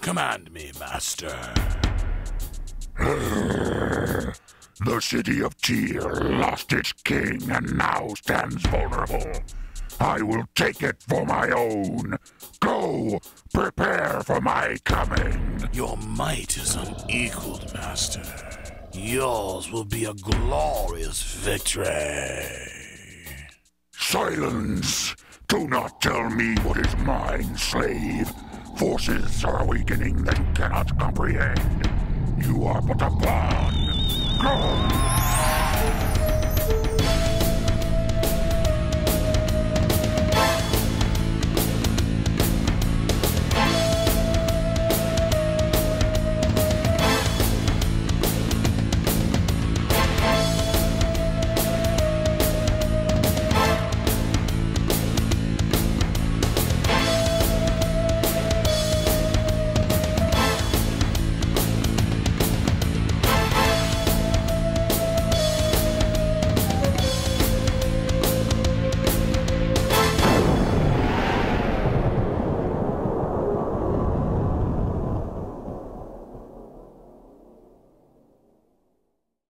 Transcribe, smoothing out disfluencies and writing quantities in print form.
Command me, Master. The city of Tyr lost its king and now stands vulnerable. I will take it for my own. Go, prepare for my coming. Your might is unequaled, Master. Yours will be a glorious victory. Silence! Do not tell me what is mine, slave. Forces are awakening that you cannot comprehend. You are but a pawn. Go!